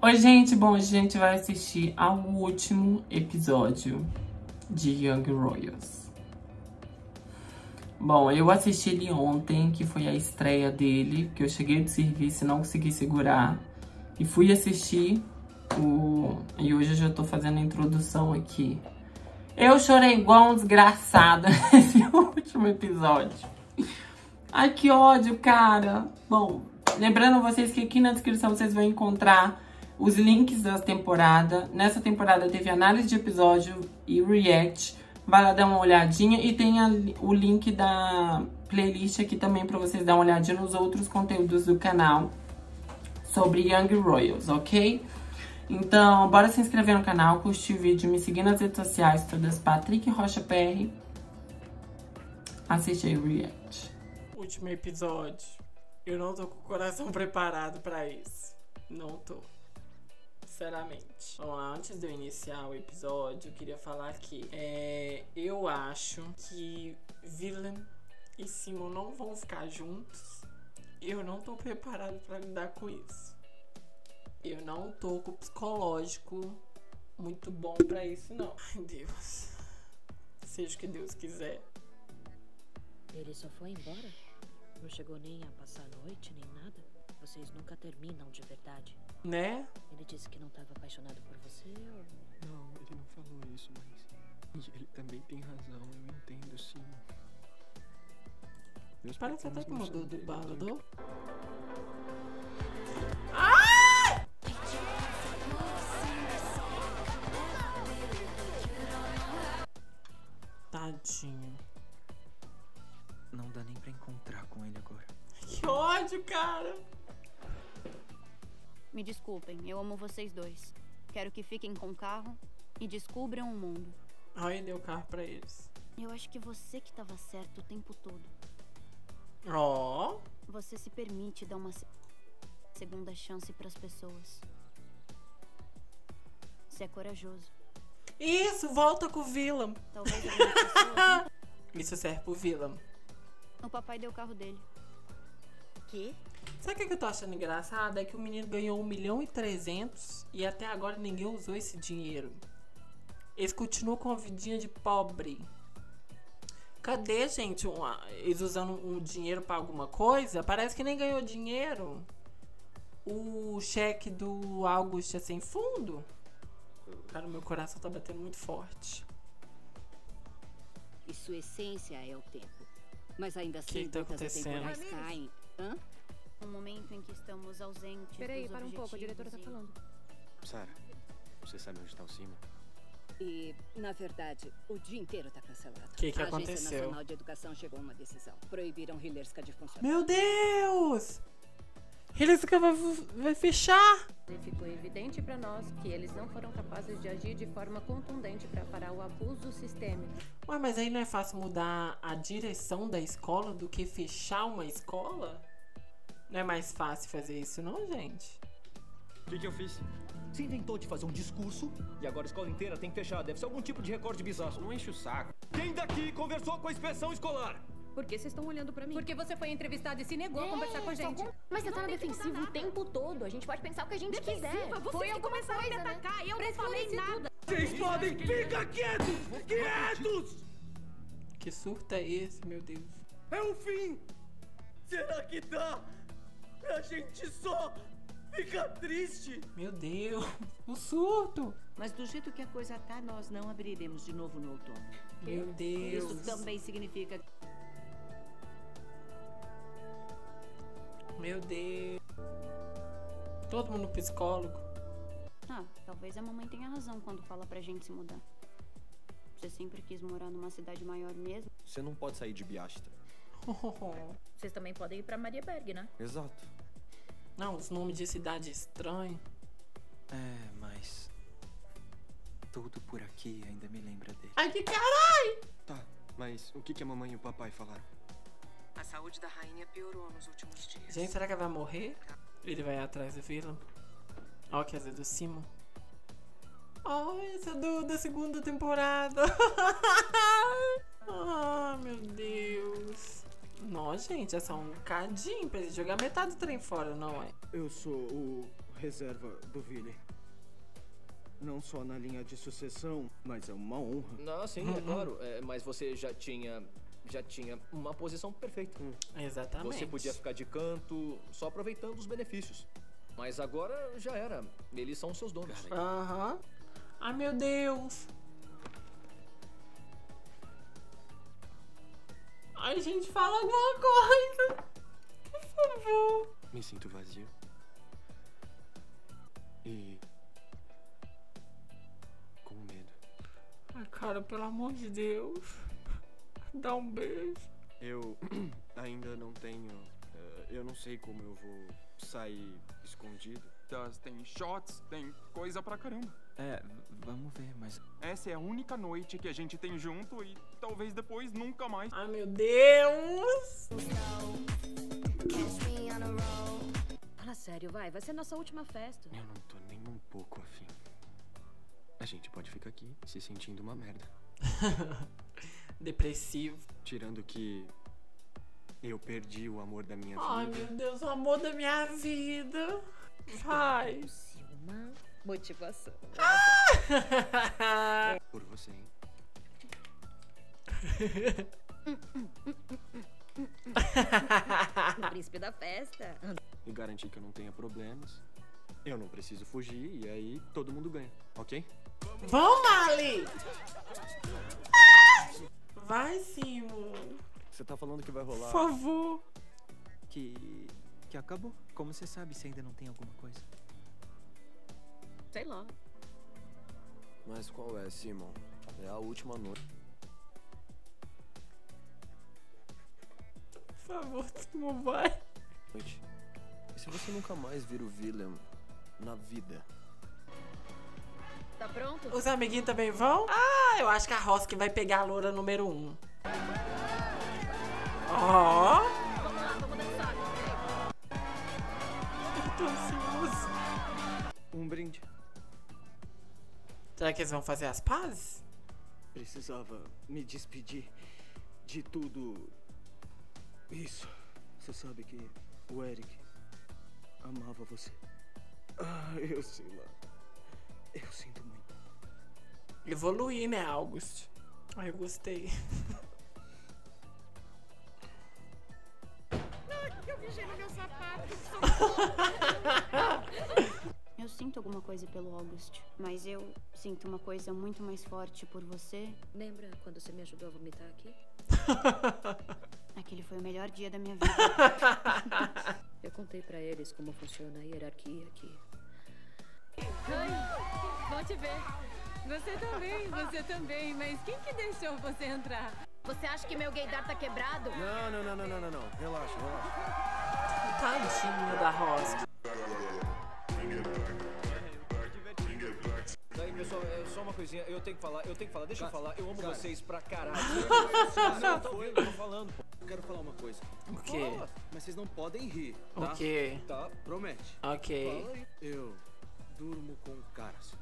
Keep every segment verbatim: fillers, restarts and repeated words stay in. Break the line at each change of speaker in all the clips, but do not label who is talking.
Oi, gente. Bom, a gente vai assistir ao último episódio de Young Royals. Bom, eu assisti ele ontem, que foi a estreia dele, que eu cheguei do serviço e não consegui segurar. E fui assistir o... E hoje eu já tô fazendo a introdução aqui. Eu chorei igual um desgraçado nesse último episódio. Ai, que ódio, cara. Bom, lembrando vocês que aqui na descrição vocês vão encontrar os links da temporada. Nessa temporada teve análise de episódio e react. Vai lá dar uma olhadinha. E tem a, o link da playlist aqui também pra vocês dar uma olhadinha nos outros conteúdos do canal sobre Young Royals, ok? Então, bora se inscrever no canal, curtir o vídeo, me seguir nas redes sociais, todas Patrick Rocha P R. Assiste aí o react. Último episódio. Eu não tô com o coração preparado pra isso. Não tô. Sinceramente. Bom, antes de eu iniciar o episódio, eu queria falar que é, eu acho que Willem e Simon não vão ficar juntos. Eu não tô preparado pra lidar com isso. Eu não tô com o psicológico muito bom pra isso, não. Ai, Deus. Seja o que Deus quiser.
Ele só foi embora? Não chegou nem a passar a noite, nem nada? Vocês nunca terminam de verdade.
Né?
Ele disse que não estava apaixonado por você ou...
Não, ele não falou isso, mas... ele também tem razão, eu entendo, sim. Meus
Parece até
pecados
que
não
mudou
são
do
dele,
balador.
então-
Ai! Tadinho.
Não dá nem pra encontrar com ele agora.
Que ódio, cara.
Me desculpem, eu amo vocês dois. Quero que fiquem com o carro e descubram o mundo.
Ai, deu o carro pra eles.
Eu acho que você que estava certo o tempo todo.
Ó. Oh.
Você se permite dar uma se- segunda chance pras pessoas. Você é corajoso.
Isso, volta com o Willem.
Talvez algumas pessoas...
Isso serve pro Willem.
O papai deu o carro dele.
Que?
Sabe o que que eu tô achando engraçado? É que o menino ganhou um milhão e trezentos e até agora ninguém usou esse dinheiro. Eles continuam com a vidinha de pobre. Cadê, gente? Uma, eles usando o dinheiro pra alguma coisa? Parece que nem ganhou dinheiro. O cheque do Augusto é sem fundo. Cara, meu coração tá batendo muito forte.
E sua essência é o tempo. Mas ainda assim,
Que que tá
gotas
acontecendo?
atemporais caem. Hã?
Um momento em que estamos ausentes.
Peraí,
dos
para um pouco, a diretora tá
objetivos e-
falando.
Sara, você sabe onde tá o Simon?
E, na verdade, o dia inteiro tá cancelado.
Que que
a Agência
aconteceu?
Nacional de Educação chegou a uma decisão. Proibiram Hillerska de funcionar.
Meu Deus! Eles vai, vai fechar?
E ficou evidente para nós que eles não foram capazes de agir de forma contundente para parar o abuso sistêmico.
Ué, mas aí não é fácil mudar a direção da escola do que fechar uma escola? Não é mais fácil fazer isso, não, gente?
O que, que eu fiz? Você inventou de fazer um discurso e agora a escola inteira tem que fechar. Deve ser algum tipo de recorde bizarro. Não enche o saco. Quem daqui conversou com a inspeção escolar?
Por que vocês estão olhando para mim? Porque você foi entrevistada e se negou a conversar com a gente.
Mas você tá na defensiva o tempo todo. A gente pode pensar o que a gente quiser.
Você
Foi
que
alguma
começou a me
coisa, né?
atacar. Eu não falei nada.
Vocês podem ficar quietos! Quietos!
Que surto é esse, meu Deus?
É o fim! Será que dá pra gente só ficar triste?
Meu Deus, o surto!
Mas do jeito que a coisa tá, nós não abriremos de novo no outono.
Meu Deus.
Isso também significa...
Meu Deus. Todo mundo psicólogo.
Ah, talvez a mamãe tenha razão quando fala pra gente se mudar. Você sempre quis morar numa cidade maior mesmo?
Você não pode sair de Biasta.
Vocês também podem ir pra Mariaberg, né?
Exato.
Não, os nomes de cidade estranhos.
É, mas... tudo por aqui ainda me lembra dele.
Ai, que caralho!
Tá, mas o que, que a mamãe e o papai falaram?
A saúde da rainha piorou nos últimos dias.
Gente, será que ela vai morrer? Ele vai atrás do Willem? Ó, quer dizer, do Simon. Oh, esse é do, da segunda temporada. Ah, meu Deus. Não, gente, é só um cadinho pra ele jogar metade do trem fora, não é?
Eu sou o
reserva do Vili. Não só na linha de sucessão, mas é uma honra.
Ah, sim, é claro. É, mas você já tinha... Já tinha uma posição perfeita.
Hum, exatamente.
Você podia ficar de canto, só aproveitando os benefícios. Mas agora já era. Eles são seus donos.
Aham. Uhum. Ai, meu Deus. Ai, gente, fala alguma coisa. Por favor.
Me sinto vazio. E... com medo.
Ai, cara, pelo amor de Deus. Dá um beijo.
Eu ainda não tenho... Uh, eu não sei como eu vou sair escondido.
Tem shots, tem coisa pra caramba.
É, vamos ver, mas...
Essa é a única noite que a gente tem junto e talvez depois nunca mais.
Ai, meu Deus!
Fala sério, vai. Vai ser nossa última festa.
Eu não tô nem um pouco afim. A gente pode ficar aqui se sentindo uma merda.
Depressivo.
Tirando que eu perdi o amor da minha vida.
Ai, meu Deus, o amor da minha vida. Vai.
Uma motivação.
Ah! Por você, hein?
O príncipe da festa.
E garantir que eu não tenha problemas. Eu não preciso fugir e aí todo mundo ganha, ok?
Vamos, Mali! Vai, Simon.
Você tá falando que vai rolar...
Por favor.
Que... que acabou. Como você sabe se ainda não tem alguma coisa?
Sei lá.
Mas qual é, Simon? É a última noite.
Por favor, Simon, vai.
E se você nunca mais vir o Willem na vida?
Tá pronto?
Os amiguinhos também vão? Ah, eu acho que a Rosk vai pegar a loura número um. Ó. Oh.
Vamos lá, vamos dançar.
Eu tô ansioso.
Um brinde.
Será que eles vão fazer as pazes?
Precisava me despedir de tudo isso. Você sabe que o Eric amava você. Ah, eu sei lá. Eu sinto muito.
Evoluir, né, August? Ai, eu gostei.
Eu mijei no meu sapato.
Eu sinto alguma coisa pelo August, mas eu sinto uma coisa muito mais forte por você.
Lembra quando você me ajudou a vomitar aqui?
Aquele foi o melhor dia da minha vida.
Eu contei pra eles como funciona a hierarquia aqui.
Oi, bom te ver. Você também, você também. Mas quem que deixou você entrar?
Você acha que meu gaydar tá quebrado?
Não, não, não, não, não, não, não. Relaxa, relaxa.
Tadinha da Rosk.
Daí, pessoal, é só uma coisinha. Eu tenho que falar, eu tenho que falar. Deixa eu falar. Eu amo
cara.
vocês pra caralho. Não, tô ouvindo, tô falando, pô.
Eu quero falar uma coisa.
O quê?
Mas vocês não podem rir, tá?
O quê?
Tá.
Promete.
Ok.
Fala aí. Eu durmo com caras.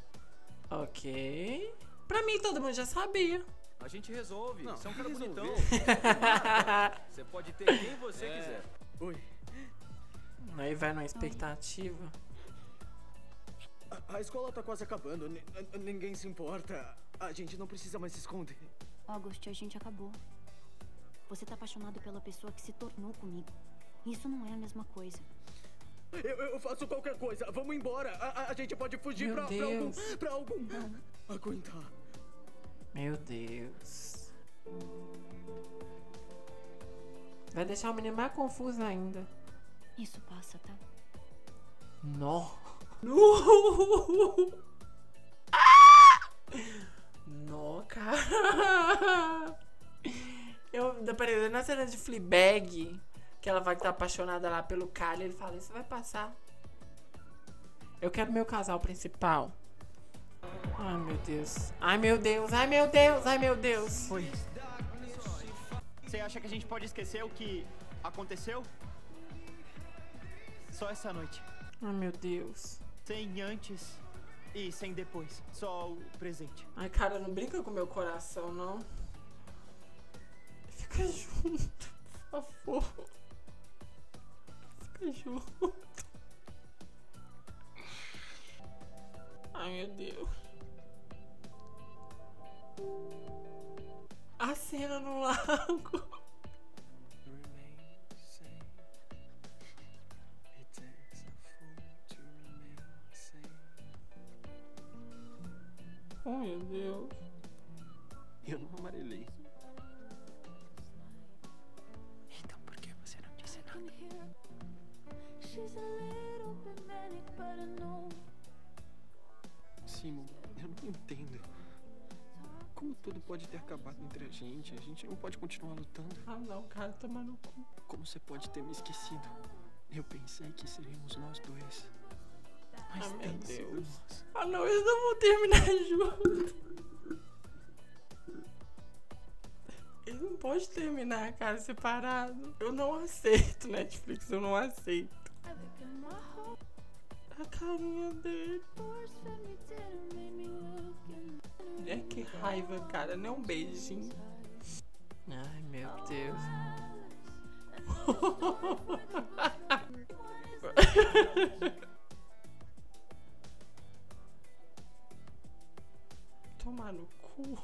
Ok. Pra mim, todo mundo já sabia.
A gente resolve.
Não,
você é um cara
resolver.
bonitão. Você pode ter quem você
É.
quiser.
Oi.
Aí vai numa expectativa.
A, a escola tá quase acabando. N ninguém se importa. A gente não precisa mais se esconder.
August, a gente acabou. Você tá apaixonado pela pessoa que se tornou comigo. Isso não é a mesma coisa.
Eu, eu faço qualquer coisa. Vamos embora. A, a, a gente pode fugir
Meu
pra, pra algum...
Deus.
Pra algum... aguentar.
Meu Deus. Vai deixar o menino mais confuso ainda.
Isso passa, tá?
Nó. No. Ah! Nó, cara. Eu parecendo na cena de Fleabag, que ela vai estar apaixonada lá pelo Kyle. Ele fala, isso vai passar. Eu quero meu casal principal. Ai, meu Deus. Ai, meu Deus. Ai, meu Deus. Ai, meu Deus.
Oi. Você acha que a gente pode esquecer o que aconteceu? Só essa noite.
Ai, meu Deus.
Sem antes e sem depois. Só o presente.
Ai, cara, não brinca com meu coração, não. Fica junto, por favor. Fica junto. Ai, meu Deus. A cena no lago. Oh, meu Deus.
Eu não amarelei. Então por que você não disse nada? Simon, eu não entendo. Como tudo pode ter acabado entre a gente? A gente não pode continuar lutando.
Ah não, cara, toma no cu.
Como você pode ter me esquecido? Eu pensei que seríamos nós dois. Mas
ah,
tem
meu
sido
Deus.
nós.
Ah não, eles não vão terminar juntos. Eles não podem terminar, cara, separado. Eu não aceito, Netflix, eu não aceito. A carinha dele. É que raiva, cara, não é um beijinho. Ai, meu Deus. Tomar no cu.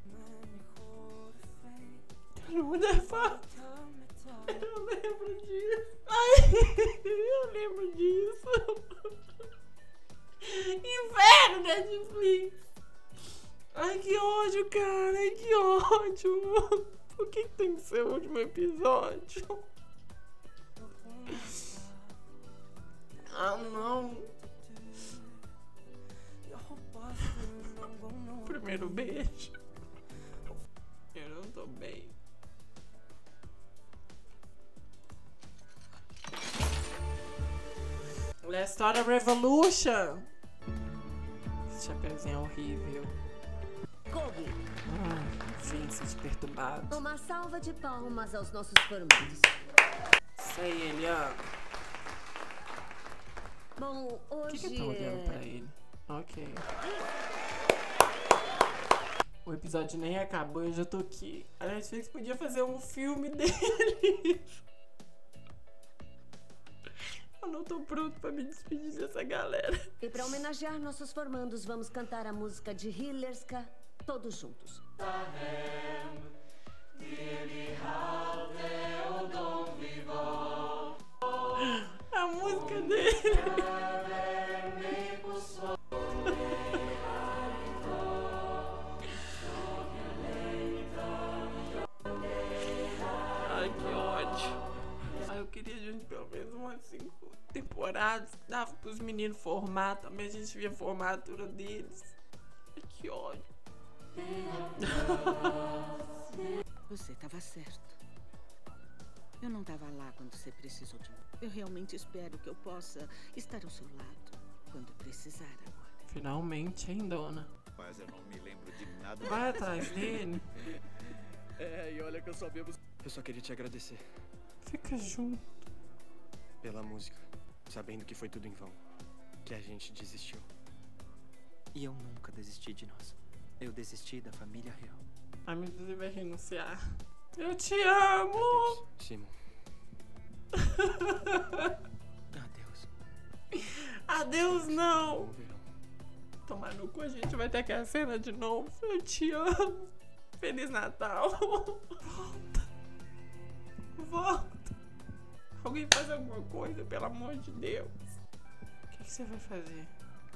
Todo mundo é fácil. Eu lembro disso. Ai, eu lembro disso. Inferno, Netflix. Ai, que ódio, cara. Ai, que ódio. Por que tem que ser o último episódio? Ah, não. Primeiro beijo. Eu não tô bem. Let's start a revolution. Esse chapeuzinho é horrível.
Kobe.
Ah, Vincent perturbado.
Uma salva de palmas aos nossos formandos.
Isso aí, Eliana.
Bom, hoje.
O que que tá olhando pra ele? Ok. O episódio nem acabou, eu já tô aqui. A Netflix podia fazer um filme dele. Eu não tô pronto pra me despedir dessa galera.
E pra homenagear nossos formandos, vamos cantar a música de Hillerska, todos juntos.
A música dele. Ai, que ódio. Ai, eu queria, gente, pelo menos umas cinco temporadas. Dava pros meninos formar também. A gente via a formatura deles. Ai, que ódio.
Você estava certo. Eu não estava lá quando você precisou de mim. Eu realmente espero que eu possa estar ao seu lado quando precisar agora.
Finalmente, hein, dona?
Mas eu não me lembro de nada.
Vai atrás dele.
É, e olha que eu só bebo... Eu só queria te agradecer.
Fica junto.
Pela música. Sabendo que foi tudo em vão. Que a gente desistiu.
E eu nunca desisti de nós. Eu desisti da família real.
Ai, meu Deus, ele vai renunciar. Eu te amo!
Adeus, Simon.
Adeus.
Adeus, não! Tomar no cu, a gente vai ter aquela cena de novo. Eu te amo. Feliz Natal. Volta. Volta. Alguém faz alguma coisa, pelo amor de Deus. O que, que você vai fazer?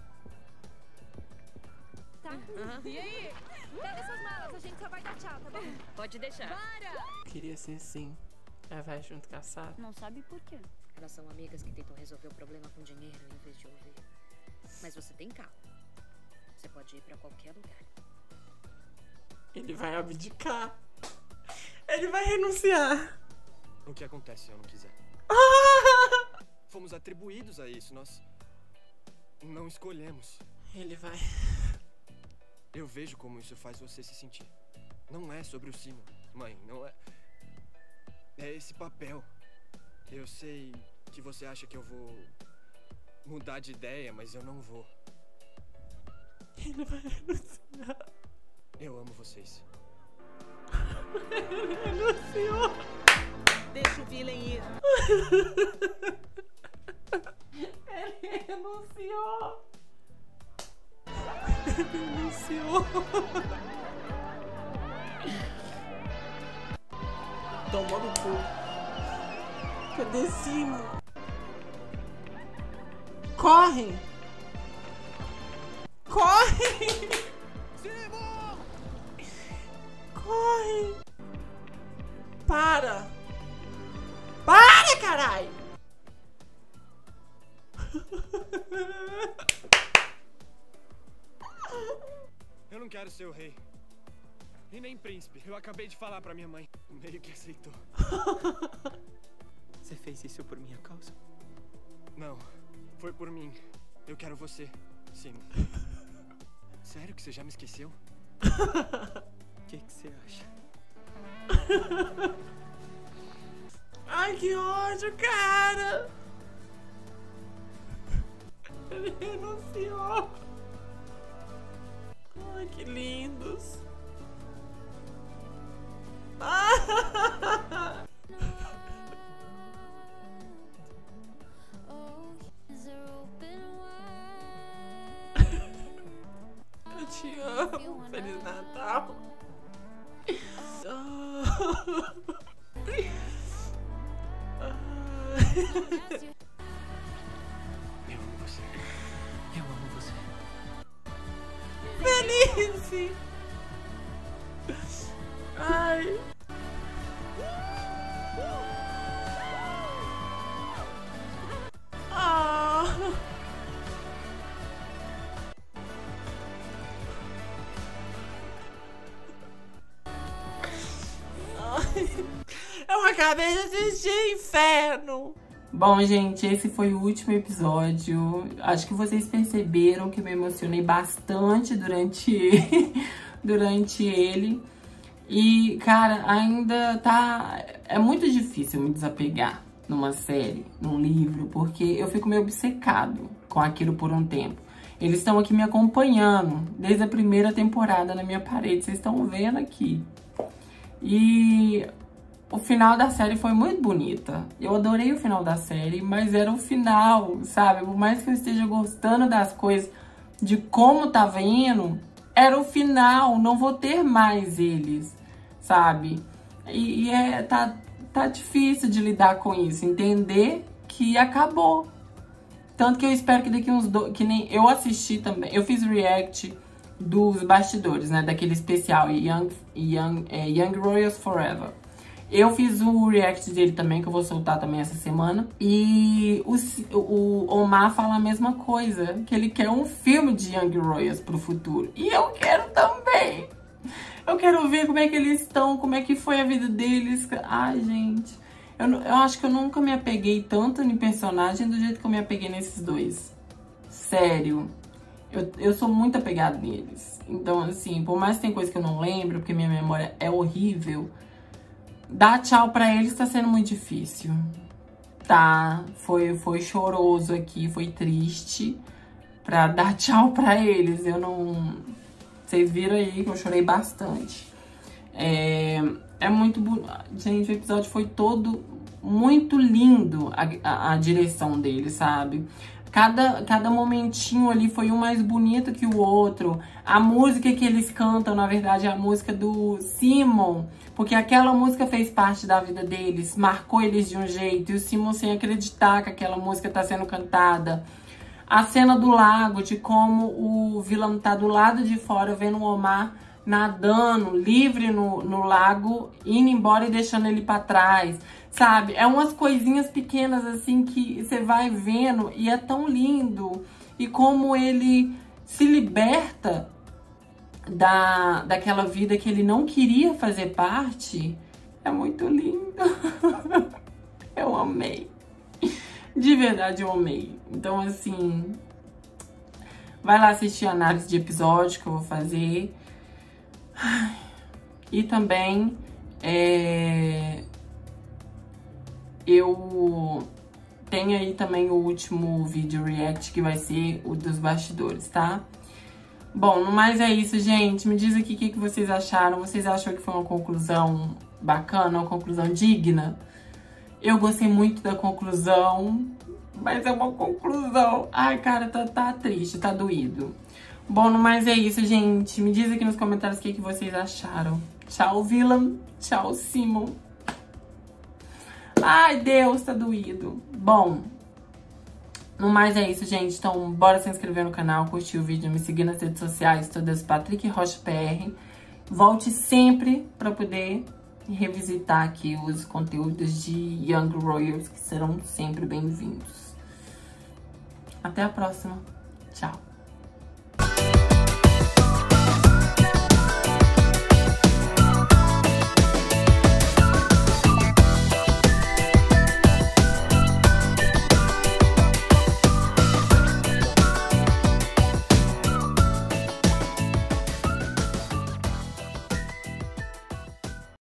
Tá. Uhum. E aí? Pega suas malas, a gente só vai dar tchau, tá bom?
Pode deixar.
Bora!
Queria ser sim. Ela vai junto com a Sara.
Não sabe por quê.
Elas são amigas que tentam resolver o problema com dinheiro em vez de ouvir. Mas você tem carro. Você pode ir pra qualquer lugar.
Ele vai abdicar. Ele vai renunciar.
O que acontece se eu não quiser?
Ah!
Fomos atribuídos a isso. Nós não escolhemos.
Ele vai...
Eu vejo como isso faz você se sentir. Não é sobre o Simon, mãe, não é... É esse papel. Eu sei que você acha que eu vou mudar de ideia, mas eu não vou.
Ele vai renunciar.
Eu amo vocês.
Ele renunciou.
Deixa o Willem ir.
Ele renunciou. Denunciou. Toma no cu. Cadê Simon? Corre! Corre! Simon! Corre! Para! Para, caralho!
Eu não quero ser o rei. E nem príncipe. Eu acabei de falar pra minha mãe. Meio que aceitou.
Você fez isso por minha causa?
Não. Foi por mim. Eu quero você, Simon. Sério que você já me esqueceu?
O que que você acha?
Ai, que ódio, cara! Ele renunciou. Ai, que lindos. Ah! Eu te amo. Feliz Natal.
Eu amo você.
Eu amo você.
Feliz! Ai. Ah. Eu acabei de assistir Inferno. Bom, gente, esse foi o último episódio. Acho que vocês perceberam que eu me emocionei bastante durante ele, durante ele. E, cara, ainda tá... É muito difícil me desapegar numa série, num livro, porque eu fico meio obcecado com aquilo por um tempo. Eles estão aqui me acompanhando desde a primeira temporada na minha parede. Vocês estão vendo aqui. E o final da série foi muito bonita. Eu adorei o final da série, mas era o final, sabe? Por mais que eu esteja gostando das coisas, de como tá vendo, era o final. Não vou ter mais eles, sabe? E, e é, tá, tá difícil de lidar com isso. Entender que acabou. Tanto que eu espero que daqui uns dois... Que nem eu assisti também. Eu fiz react dos bastidores, né? Daquele especial Young, Young, é, Young Royals Forever. Eu fiz o react dele também, que eu vou soltar também essa semana. E o, o Omar fala a mesma coisa. Que ele quer um filme de Young Royals pro futuro. E eu quero também. Eu quero ver como é que eles estão, como é que foi a vida deles. Ai, gente... Eu, eu acho que eu nunca me apeguei tanto em personagem do jeito que eu me apeguei nesses dois. Sério. Eu, eu sou muito apegada neles. Então, assim, por mais que tem coisa que eu não lembro, porque minha memória é horrível, dar tchau pra eles tá sendo muito difícil. Tá? Foi, foi choroso aqui, foi triste pra dar tchau pra eles. Eu não... Vocês viram aí que eu chorei bastante. É... É muito bonito. Gente, o episódio foi todo muito lindo, a, a, a direção dele, sabe? Cada, cada momentinho ali foi um mais bonito que o outro. A música que eles cantam, na verdade, é a música do Simon. Porque aquela música fez parte da vida deles, marcou eles de um jeito. E o Simon sem acreditar que aquela música tá sendo cantada. A cena do lago, de como o vilão tá do lado de fora, vendo o Omar nadando, livre no, no lago, indo embora e deixando ele pra trás, sabe? É umas coisinhas pequenas, assim, que você vai vendo e é tão lindo. E como ele se liberta da, daquela vida que ele não queria fazer parte, é muito lindo. Eu amei. De verdade, eu amei. Então, assim, vai lá assistir a análise de episódio que eu vou fazer. E também é, eu tenho aí também o último vídeo react, que vai ser o dos bastidores, tá? Bom, no mais é isso, gente. Me diz aqui o que, que vocês acharam. Vocês acham que foi uma conclusão bacana, uma conclusão digna? Eu gostei muito da conclusão, mas é uma conclusão... Ai, cara, tá, tá triste, tá doído. Bom, no mais é isso, gente. Me diz aqui nos comentários o que, que vocês acharam. Tchau, Willam. Tchau, Simon. Ai, Deus, tá doído. Bom, no mais é isso, gente. Então, bora se inscrever no canal, curtir o vídeo, me seguir nas redes sociais, todas Patrick Rocha P R. Volte sempre pra poder revisitar aqui os conteúdos de Young Royals, que serão sempre bem-vindos. Até a próxima. Tchau.